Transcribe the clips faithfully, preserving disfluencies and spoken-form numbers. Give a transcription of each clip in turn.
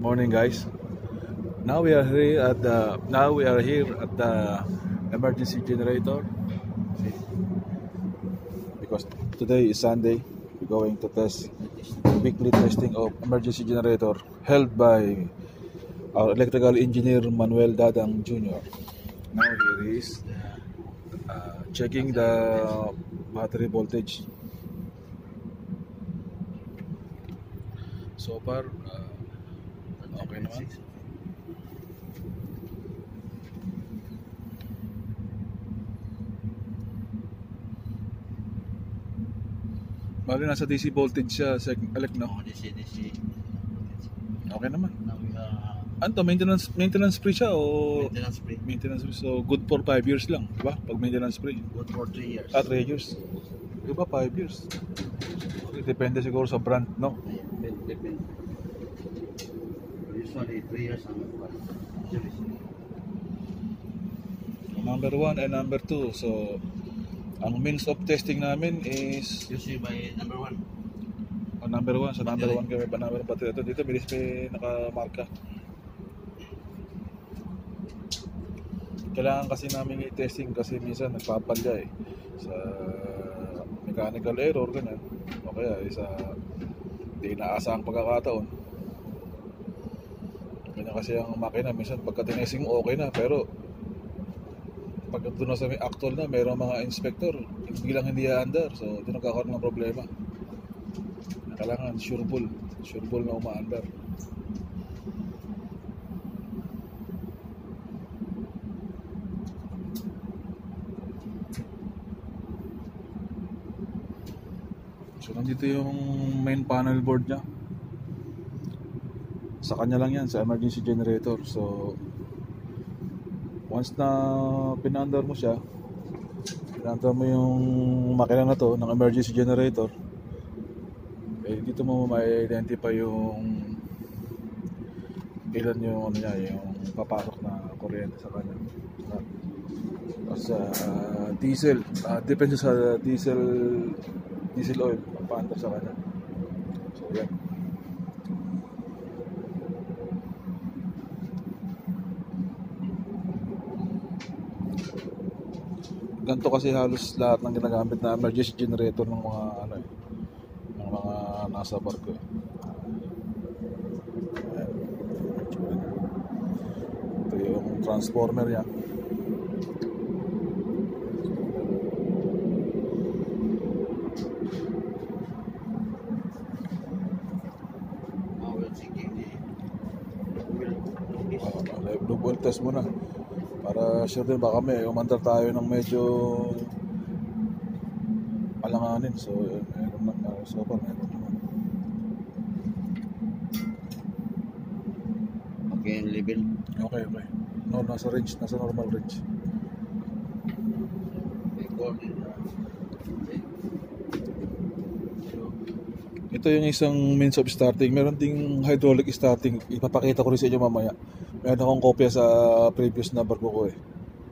Morning, guys. Now we are here at the now we are here at the emergency generator. See, because today is Sunday, we're going to test weekly testing of emergency generator held by our electrical engineer Manuel Dadang Junior Now here he is uh, checking the battery voltage. So far, uh, okay naman. Bali nasa D C voltage siya, sa elect no? D C, D C. Okay naman. Now we are Ano to, maintenance maintenance free siya o maintenance free. maintenance free? So good for five years lang, di ba? Pag maintenance free. Good for three years. Ah, three years. Iba five years. Depende siguro sa brand, no? Depende. Usually three years ang usually. Number one and number two. So ang means of testing namin is Usually by number one. oh, number one. So number one kami pa number battery. Ito dito bilis may nakamarka. Kailangan kasi namin i-testing kasi minsan nagpapalya eh sa mechanical error ganyan o kaya eh, sa di inaasahang pagkakataon. Ganyan kasi ang makina minsan pagka tinesting mo okay na pero pag doon na sa may actual na mayroong mga inspector biglang hindi aandar, so doon nagkakaroon ng problema. Kailangan sureball sureball na umaandar. So nandito yung main panel board niya. Sa kanya lang yan, sa emergency generator. So once na pinandar mo siya, pinandar mo yung makina na to ng emergency generator, eh dito mo ma-identify yung ilan yung ano niya, yung papasok na kuryente sa kanya. Sa uh, diesel, uh, depende sa diesel diesel oil paandar sa kanya. So yan. Ganito kasi halos lahat ng ginagamit na emergency generator ng mga ano eh, ng mga nasa barko eh. Ayan. Ito yung transformer niya. Double test muna para sure din baka may umandar tayo ng medyo alanganin. So meron lang uh, so far meron naman. Okay, yung level. Okay, okay. No, nasa range, nasa normal range. Ito yung isang means of starting. Meron ding hydraulic starting. Ipapakita ko rin sa inyo mamaya. Meron akong kopya sa previous na barko ko eh.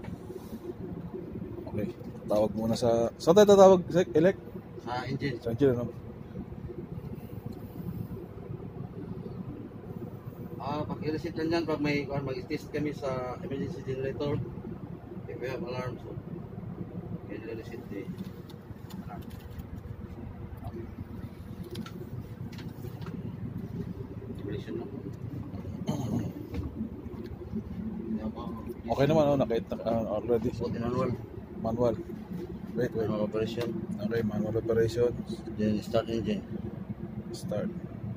Okay. Tawag muna sa... Saan tayo tatawag? Elect? Sa engine. Sa engine, ano? Ah, pag-i-reset lang dyan pag may mag-test kami sa emergency generator. If we have alarm, so i-reset the alarm. Operation lang. Okay naman, oh, nakita uh, already. Manual. Manual. Wait, wait. Manual operation. Okay, manual operation. Then start engine. Start.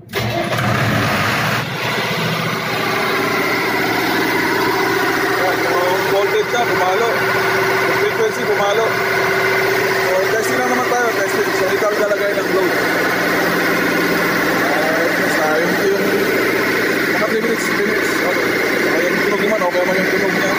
Yung voltage na, bumalo. Yung frequency, bumalo. So, testing na naman tayo. Testing. So, ikaw talagay ng load. Uh, yung, yung mga three minutes, three minutes. Okay. Uh, yung tunog naman, okay naman yung tunog niya.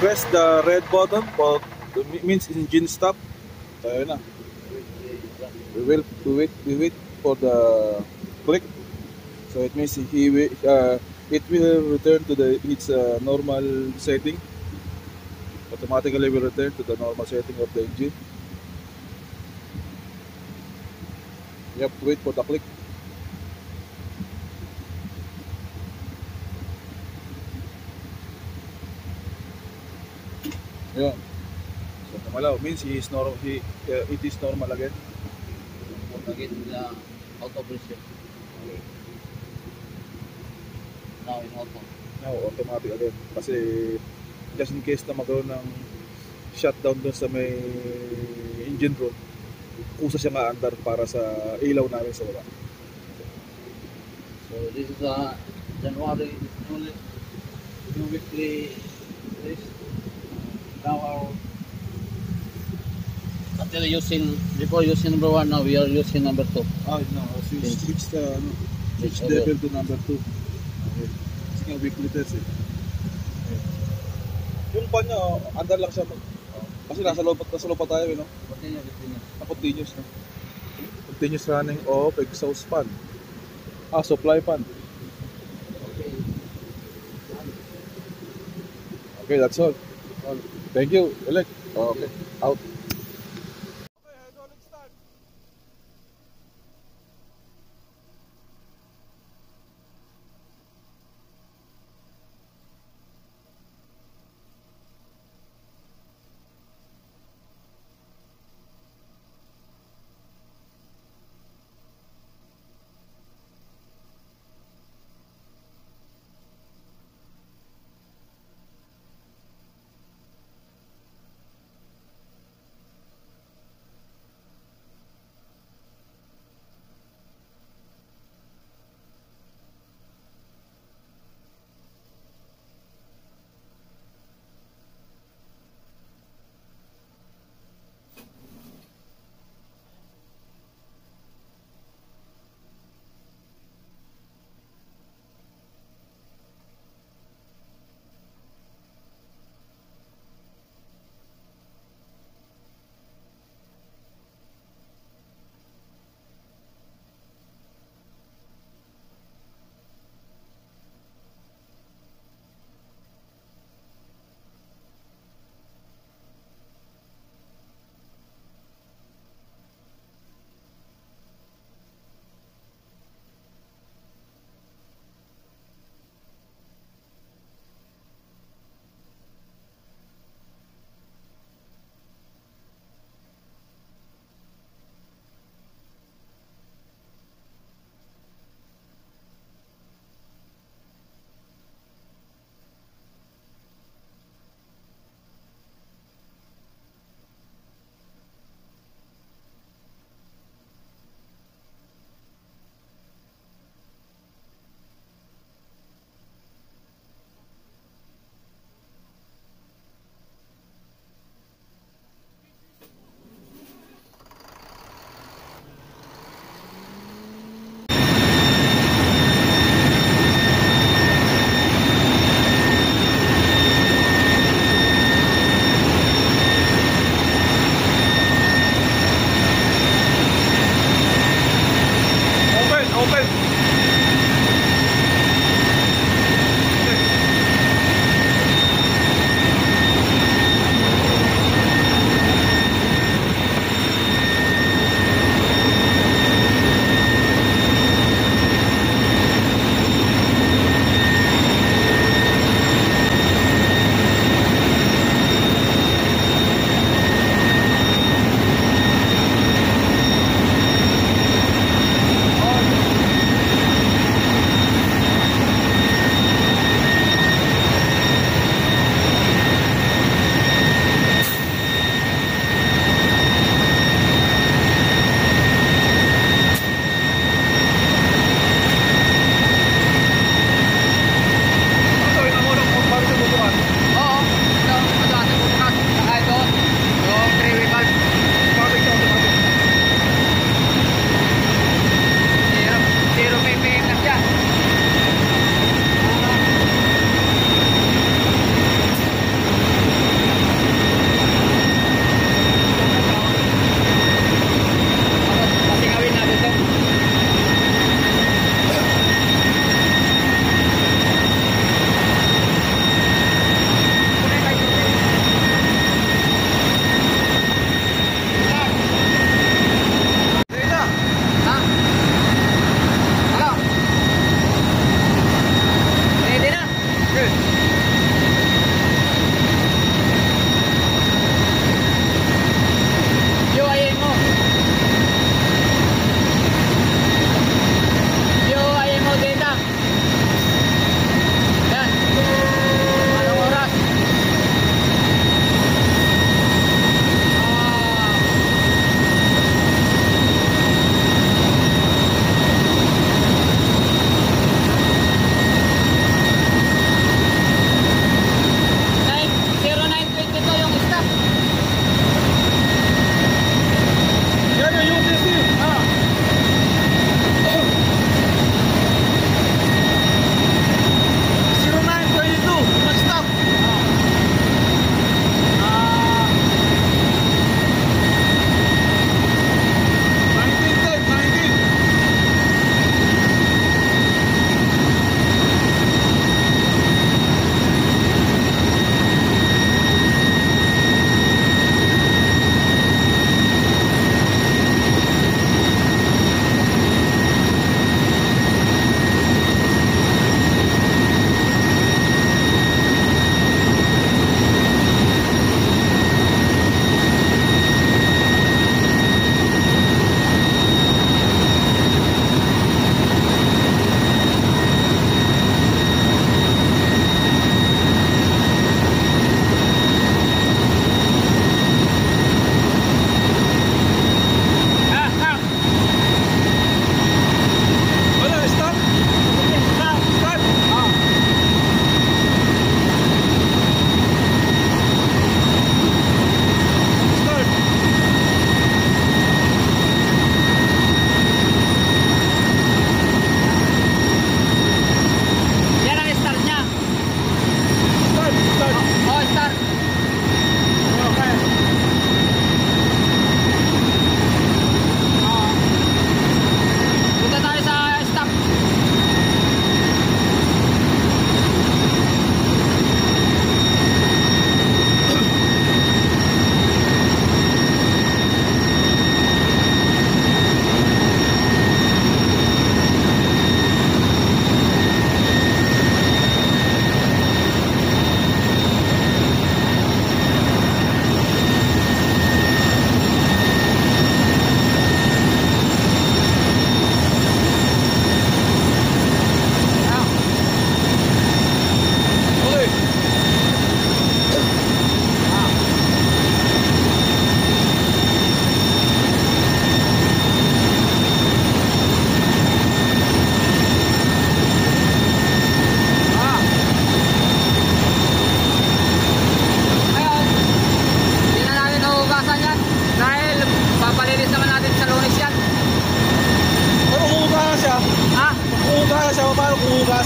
press the red button for the means engine stop. So yun na. We will we wait we wait for the click. So it means he will uh, it will return to the its uh, normal setting. Automatically will return to the normal setting of the engine. You have to wait for the click. Yeah. So kumalaw means he is normal. He uh, it is normal again. Again, uh, auto pressure. Now in auto. Now automatic again. Kasi just in case na magkaroon ng shutdown doon sa may engine room, kusa siya maandar para sa ilaw namin sa baba. So this is a January new, new weekly list. Now our until using before using number one, now we are using number two. Ah, no. Switch, Yes. switch, uh, ano, switch Okay. level to number two. Okay. Kasi nga weekly test eh. Yung pan niya, oh, andar lang siya. Kasi nasa loob, nasa loob pa tayo eh, no? Continue, continue. Na continuous, no? Continuous running of exhaust fan. Ah, supply fan. Okay. Okay, that's all. all. Thank you, Elec. Okay, out.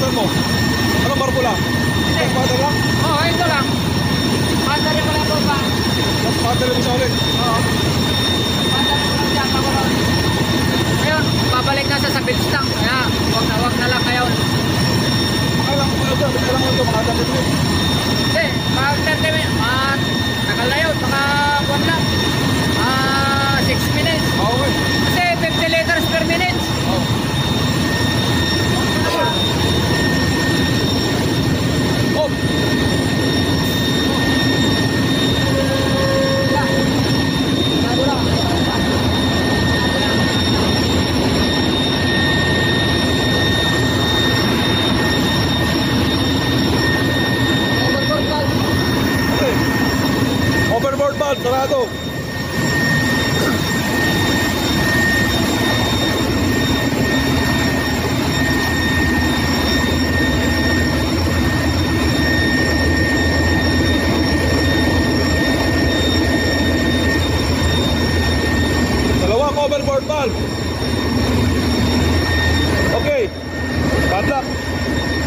Saan mo? Anong barbula? Gas battery lang? Oo, oh, ito lang. Battery ko lang po ba? Gas battery mo siya ulit. Oo. Battery ko lang siya. Pagkaroon. Ngayon, babalik na siya sa bills lang. Kaya, wag na wag na lang ngayon. Makailang mo ito, makailang mo ito, mga thirty minutes. Hindi, pag thirty minutes, ah, tagal na yun. Baka one lang. Ah, six minutes. Ah, okay. Kasi fifty liters per minute. Oh. Oh. Bago lang. Okay. Overboard valve, sarado. Dalawang overboard valve. Okay. Bad luck.